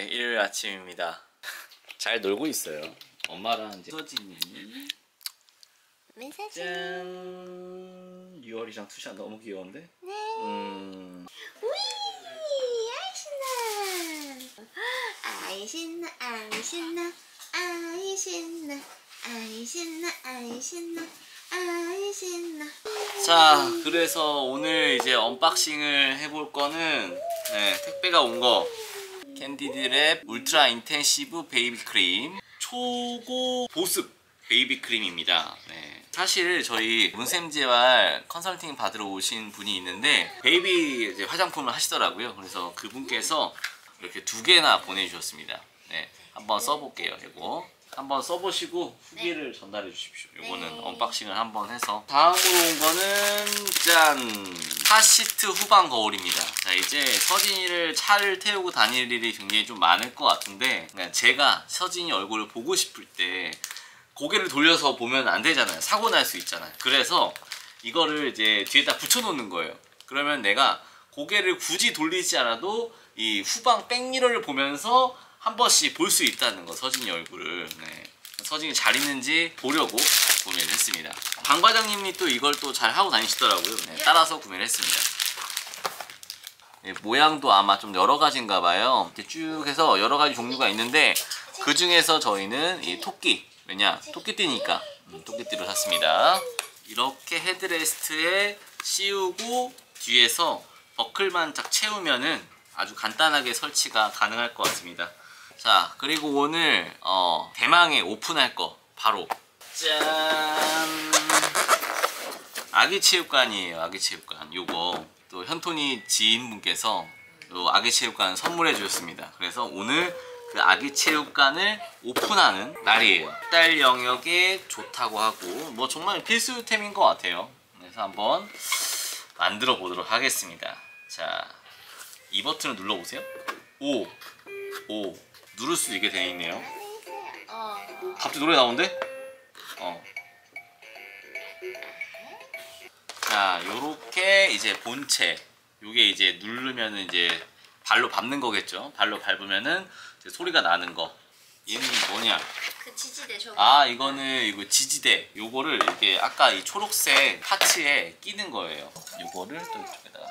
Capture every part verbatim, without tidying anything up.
일요일 아침입니다. 잘 놀고 있어요. 엄마랑 이제 서진이. 짠. 유월이랑 투샤 너무 귀여운데? 네. 음. 우이, 아이 신나. 아이 신나, 아이 신나, 아이 신나, 아이 신나, 아이 신나, 아이 신나. 자, 그래서 오늘 이제 언박싱을 해볼 거는 네, 택배가 온 거 캔디드랩 울트라 인텐시브 베이비 크림 초고 보습 베이비 크림입니다. 네. 사실 저희 문샘재활 컨설팅 받으러 오신 분이 있는데 베이비 이제 화장품을 하시더라고요. 그래서 그분께서 이렇게 두 개나 보내주셨습니다. 네, 한번 써볼게요. 이거 한번 써보시고 후기를 네. 전달해 주십시오. 요거는 네. 언박싱을 한번 해서. 다음으로 온 거는 짠! 카시트 후방 거울입니다. 자, 이제 서진이를 차를 태우고 다닐 일이 굉장히 좀 많을 것 같은데 그러니까 제가 서진이 얼굴을 보고 싶을 때 고개를 돌려서 보면 안 되잖아요. 사고 날 수 있잖아요. 그래서 이거를 이제 뒤에다 붙여 놓는 거예요. 그러면 내가 고개를 굳이 돌리지 않아도 이 후방 백미러를 보면서 한 번씩 볼 수 있다는 거, 서진이 얼굴을. 네. 서진이 잘 있는지 보려고 구매를 했습니다. 방 과장님이 또 이걸 또 잘 하고 다니시더라고요. 네, 따라서 구매를 했습니다. 네, 모양도 아마 좀 여러 가지인가 봐요. 이렇게 쭉 해서 여러 가지 종류가 있는데 그 중에서 저희는 이 토끼, 왜냐? 토끼띠니까 음, 토끼띠로 샀습니다. 이렇게 헤드레스트에 씌우고 뒤에서 버클만 딱 채우면은 아주 간단하게 설치가 가능할 것 같습니다. 자, 그리고 오늘 어, 대망의 오픈할 거 바로 짠! 아기체육관이에요. 아기체육관. 요거 또 현토니 지인분께서 요 아기체육관 선물해 주셨습니다. 그래서 오늘 그 아기체육관을 오픈하는 날이에요. 딸 영역에 좋다고 하고 뭐 정말 필수템인 것 같아요. 그래서 한번 만들어 보도록 하겠습니다. 자, 이 버튼을 눌러보세요. 오! 오! 누를 수 있게 되어 있네요. 갑자기 노래 나오는데? 어. 자, 요렇게 이제 본체. 요게 이제 누르면은 이제 발로 밟는 거겠죠? 발로 밟으면은 이제 소리가 나는 거. 얘는 뭐냐? 그 지지대 저거. 아, 이거는 이거 지지대. 요거를 이렇게 아까 이 초록색 파츠에 끼는 거예요. 요거를 또 이쪽에다가.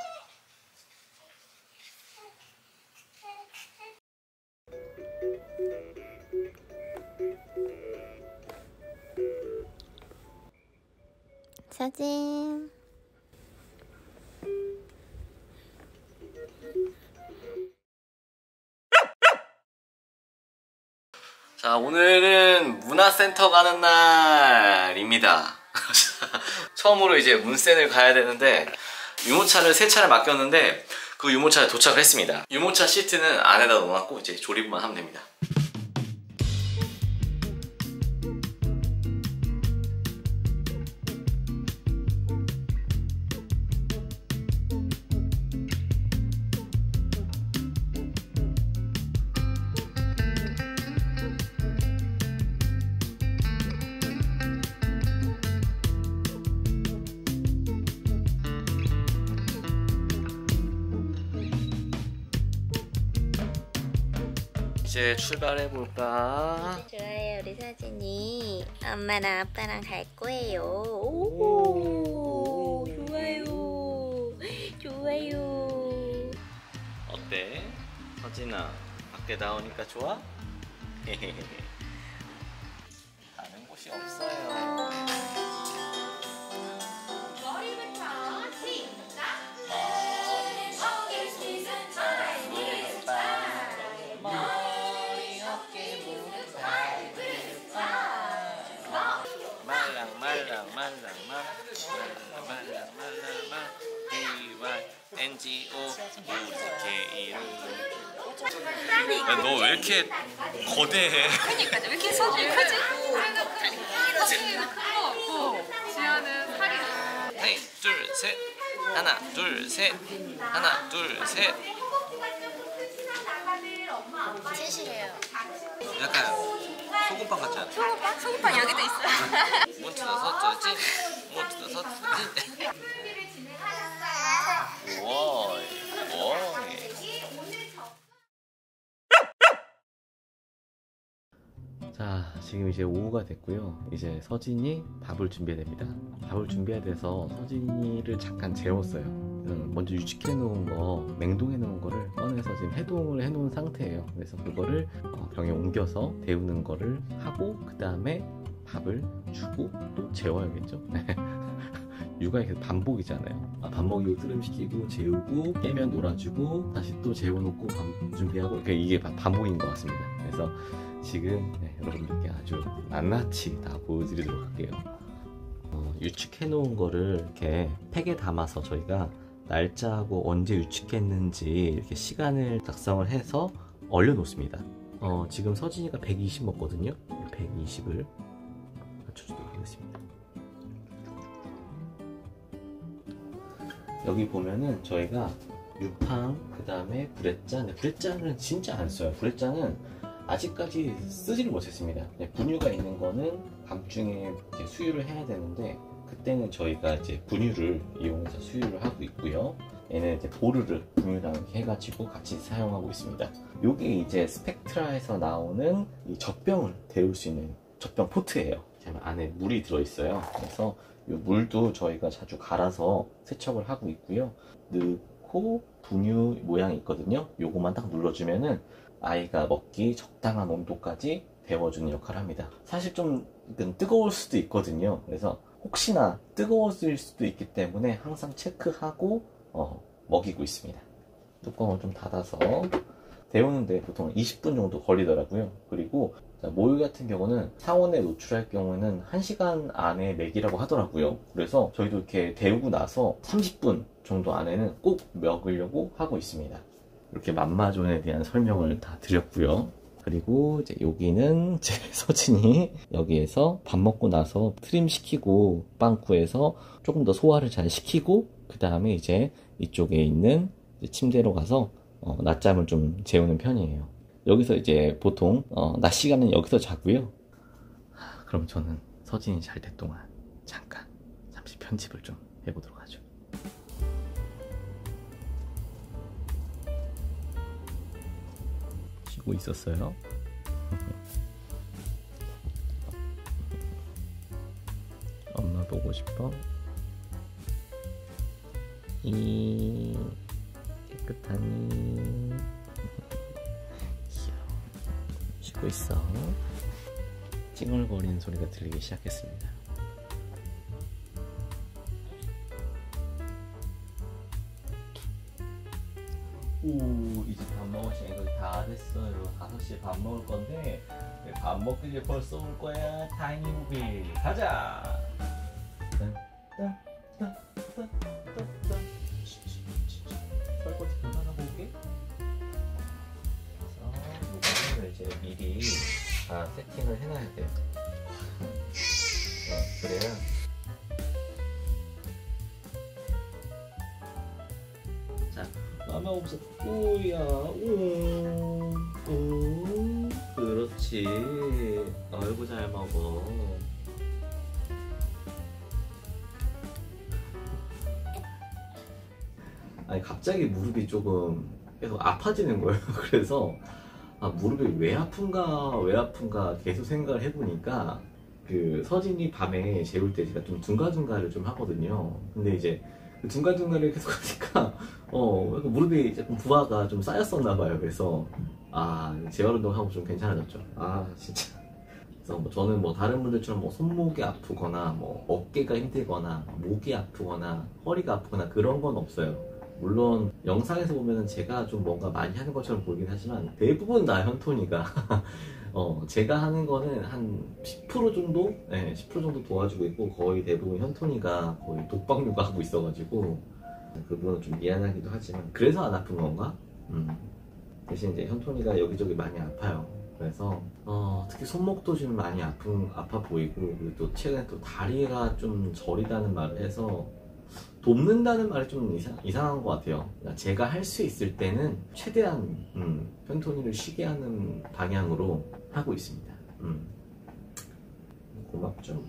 사진. 자, 오늘은 문화센터 가는 날입니다. 처음으로 이제 문센을 가야 되는데 유모차를 세 차를 맡겼는데 그 유모차에 도착을 했습니다. 유모차 시트는 안에다 넣어놨고 이제 조립만 하면 됩니다. 이제 출발해볼까? 좋아요, 우리 사진이. 엄마랑 아빠랑 갈 거예요. 오, 좋아요. 좋아요. 어때? 서진아, 밖에 나오니까 좋아? 가는 곳이 없어요. 말랑 말랑 말랑 말랑 에이와이 엔지오 우리 이름. 너 왜 이렇게 거대해? 그니까 왜 이렇게 손이 크지? 서진이는 큰 거 같고 지아는 살이. 하나 둘 셋 하나 둘 셋 하나 둘 셋. 진실해요. 약간 소금빵 같지 않아? 소금빵? 소금빵 여기도 있어요. 몬트다 서쩌지? 몬트다 서쩌지? 우와, 우와. 자, 지금 이제 오후가 됐고요. 이제 서진이 밥을 준비해야 됩니다. 밥을 준비해야 돼서 서진이를 잠깐 재웠어요. 먼저 유축해 놓은 거, 냉동해 놓은 거를 꺼내서 지금 해동을 해 놓은 상태예요. 그래서 그거를 병에 옮겨서 데우는 거를 하고, 그 다음에 밥을 주고 또 재워야겠죠. 육아에 계속 반복이잖아요. 아, 밥 먹이고 트림시키고 재우고 깨면 놀아주고 다시 또 재워놓고 밥 준비하고, 그러니까 이게 반복인 것 같습니다. 그래서 지금 네, 여러분들께 아주 낱낱이 다 보여드리도록 할게요. 어, 유축해 놓은 거를 이렇게 팩에 담아서 저희가 날짜하고 언제 유축했는지 이렇게 시간을 작성을 해서 얼려 놓습니다. 어, 지금 서진이가 백이십 먹거든요. 백이십을 맞춰주도록 하겠습니다. 여기 보면은 저희가 유팡, 그 다음에 브레짠. 브레짠은 진짜 안 써요. 브레짠은 아직까지 쓰지를 못했습니다. 분유가 있는 거는 밤중에 이제 수유를 해야 되는데, 그때는 저희가 이제 분유를 이용해서 수유를 하고 있고요. 얘는 이제 보르르 분유랑 이렇게 해가지고 같이 사용하고 있습니다. 요게 이제 스펙트라에서 나오는 이 젖병을 데울 수 있는 젖병 포트예요. 안에 물이 들어있어요. 그래서 이 물도 저희가 자주 갈아서 세척을 하고 있고요. 넣고 분유 모양이 있거든요. 요거만 딱 눌러주면은 아이가 먹기 적당한 온도까지 데워주는 역할을 합니다. 사실 좀 뜨거울 수도 있거든요. 그래서 혹시나 뜨거워질 수도 있기 때문에 항상 체크하고 어, 먹이고 있습니다. 뚜껑을 좀 닫아서 데우는데 보통 이십 분 정도 걸리더라고요. 그리고 모유 같은 경우는 상온에 노출할 경우는 한 시간 안에 먹이라고 하더라고요. 그래서 저희도 이렇게 데우고 나서 삼십 분 정도 안에는 꼭 먹으려고 하고 있습니다. 이렇게 맘마존에 대한 설명을 다 드렸고요. 그리고 이제 여기는 제 서진이 여기에서 밥 먹고 나서 트림 시키고 빵꾸에서 조금 더 소화를 잘 시키고, 그 다음에 이제 이쪽에 있는 이제 침대로 가서 어, 낮잠을 좀 재우는 편이에요. 여기서 이제 보통 어, 낮 시간은 여기서 자고요. 하, 그럼 저는 서진이 잘 때 동안 잠깐 잠시 편집을 좀 해보도록 하죠. 쉬고 있었어요. 엄마 보고 싶어? 이 깨끗하니? 쉬고 있어. 찡얼거리는 소리가 들리기 시작했습니다. 오, 이제 밥 먹을 시간이 거의 다 됐어요. 다섯 시에 밥 먹을 건데 밥 먹기 전에 벌써 올 거야. 타이니 무비 가자. 설거지 금방 하고 올게. 그래서 이거를 이제 미리 다 세팅을 해놔야 돼요. 네, 그래야 자, 마마 없어. 오야, 오, 오, 그렇지. 아이고 잘 먹어. 아니 갑자기 무릎이 조금 계속 아파지는 거예요. 그래서 아, 무릎이 왜 아픈가 왜 아픈가 계속 생각을 해보니까 그 서진이 밤에 재울 때 제가 좀 둥가둥가를 좀 하거든요. 근데 이제 그 둥가둥가를 계속 하니까 어 무릎이 조금 부하가 좀 쌓였었나 봐요. 그래서 아 재활 운동하고 좀 괜찮아졌죠. 아 진짜. 그래서 뭐 저는 뭐 다른 분들처럼 뭐 손목이 아프거나 뭐 어깨가 힘들거나 목이 아프거나 허리가 아프거나 그런 건 없어요. 물론 영상에서 보면은 제가 좀 뭔가 많이 하는 것처럼 보이긴 하지만 대부분 다 현톤이가 어 제가 하는 거는 한 십 퍼센트 정도? 네, 십 퍼센트 정도 도와주고 있고 거의 대부분 현톤이가 거의 독박 육아하고 있어가지고 그 부분은 좀 미안하기도 하지만 그래서 안 아픈 건가? 음. 대신 이제 현톤이가 여기저기 많이 아파요. 그래서 어, 특히 손목도 좀 많이 아픈, 아파 보이고 그리고 또 최근에 또 다리가 좀 저리다는 말을 해서 돕는다는 말이 좀 이상, 이상한 것 같아요. 제가 할 수 있을 때는 최대한 음, 현톤이를 쉬게 하는 방향으로 하고 있습니다. 음. 고맙죠.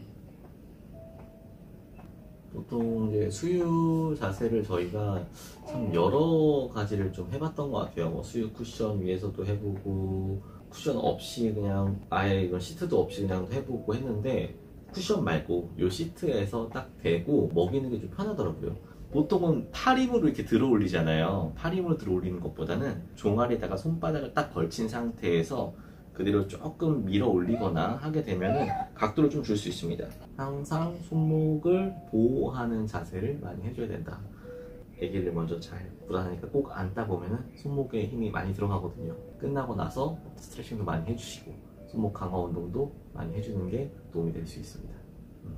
보통 이제 수유 자세를 저희가 참 여러 가지를 좀 해봤던 것 같아요. 뭐 수유 쿠션 위에서도 해보고 쿠션 없이 그냥 아예 이런 시트도 없이 그냥 해보고 했는데 쿠션 말고 요 시트에서 딱 대고 먹이는 게 좀 편하더라고요. 보통은 팔 힘으로 이렇게 들어 올리잖아요. 팔 힘으로 들어 올리는 것보다는 종아리에다가 손바닥을 딱 걸친 상태에서 그대로 조금 밀어 올리거나 하게 되면은 각도를 좀 줄 수 있습니다. 항상 손목을 보호하는 자세를 많이 해줘야 된다. 아기를 먼저 잘 불안하니까 꼭 안다 보면은 손목에 힘이 많이 들어가거든요. 끝나고 나서 스트레칭도 많이 해주시고 손목 강화 운동도 많이 해주는 게 도움이 될 수 있습니다. 음.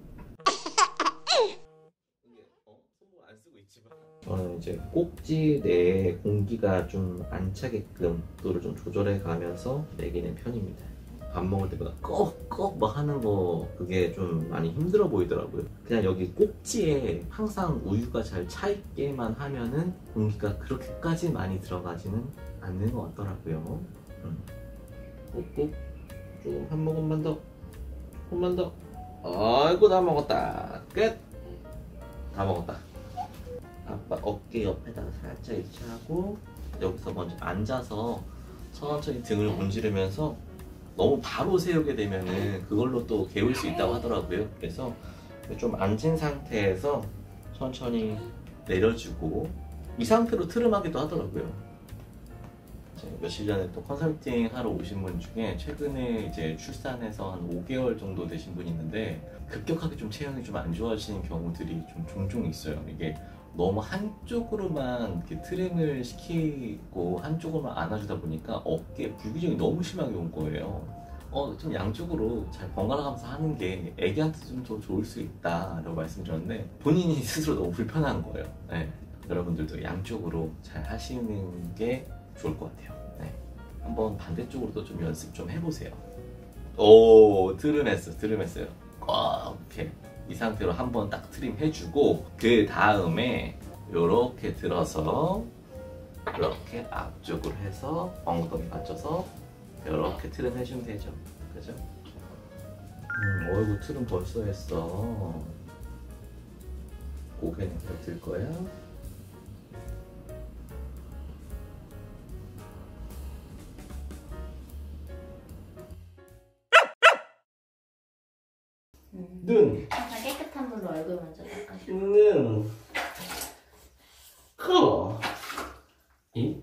어, 손목 안 쓰고 있지만 저는 이제 꼭지 내에 공기가 좀 안 차게끔 속도를 좀 조절해 가면서 먹이는 편입니다. 밥 먹을 때보다 꺽꺽 막 하는 거 그게 좀 많이 힘들어 보이더라고요. 그냥 여기 꼭지에 항상 우유가 잘 차 있게만 하면은 공기가 그렇게까지 많이 들어가지는 않는 것 같더라고요. 음. 꾹꾹 좀 한 모금만 더, 조금만 더. 아이고 다 먹었다. 끝. 다 먹었다. 아빠 어깨 옆에다가 살짝 위치하고 여기서 먼저 앉아서 천천히 등을 문지르면서 너무 바로 세우게 되면은 그걸로 또 개울 수 있다고 하더라고요. 그래서 좀 앉은 상태에서 천천히 내려주고 이 상태로 트름하기도 하더라고요. 며칠 전에 또 컨설팅 하러 오신 분 중에 최근에 이제 출산해서 한 오 개월 정도 되신 분이 있는데 급격하게 좀 체형이 좀 안 좋아지는 경우들이 좀 종종 있어요. 이게 너무 한쪽으로만 이렇게 트림을 시키고 한쪽으로만 안아주다 보니까 어깨에 불균형이 너무 심하게 온 거예요. 어, 좀 양쪽으로 잘 번갈아 가면서 하는 게 애기한테 좀 더 좋을 수 있다라고 말씀드렸는데 본인이 스스로 너무 불편한 거예요. 네. 여러분들도 양쪽으로 잘 하시는 게 좋을 것 같아요. 네. 한번 반대쪽으로도 좀 연습 좀 해보세요. 오, 트림했어, 트림했어요. 와, 이렇게. 이 상태로 한번 딱 트림 해주고 그 다음에 이렇게 들어서 이렇게 앞쪽으로 해서 엉덩이 맞춰서 이렇게 트림 해주면 되죠. 그죠? 음, 어이구 트림 벌써 했어. 고개는 더 들 거야. 음. 눈. 항상 깨끗한 물로 얼굴 먼저 닦아줘. 눈. 코. 이.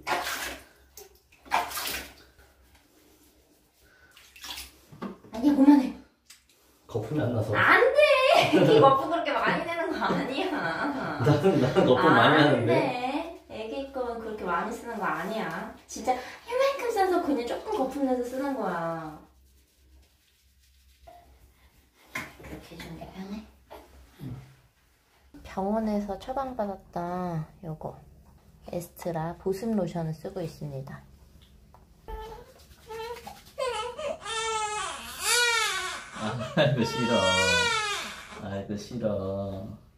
아니야, 그만해. 거품이 안 나서. 안 돼! 애기 거품 그렇게 많이 내는 거 아니야. 나는 나는 거품 많이 하는데. 안 돼. 애기 거는 그렇게 많이 쓰는 거 아니야. 진짜 이만큼 써서 그냥 조금 거품 내서 쓰는 거야. 이렇게 해주는 게 편해? 병원에서 처방받았던 요거 에스트라 보습 로션을 쓰고 있습니다. 아이고 싫어. 아이고 싫어.